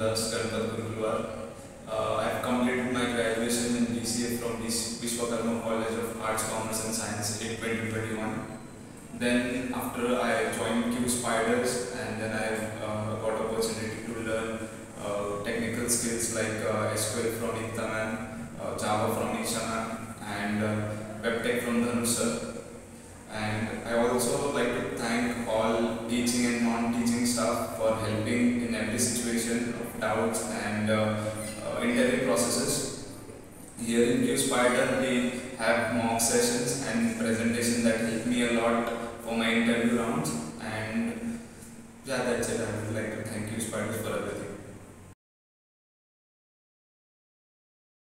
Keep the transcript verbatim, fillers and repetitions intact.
Das Ganpat Gurulwar. Uh, I have completed my graduation in B C A from Vishwakarma College of Arts, Commerce and Science in twenty twenty-one. Then after I joined Q Spiders, and then I uh, got opportunity to learn uh, technical skills like uh, S Q L from Ekta ma'am, uh, Java from Isha ma'am, and uh, WebTech from Dhanush sir. And I also like to thank all teaching and non-teaching staff for helping in every situation of doubts and uh, uh, interview processes. Here in Q Spider we have mock sessions and presentation that help me a lot for my interview rounds. And yeah, that's it. I would like to thank Q Spiders for everything.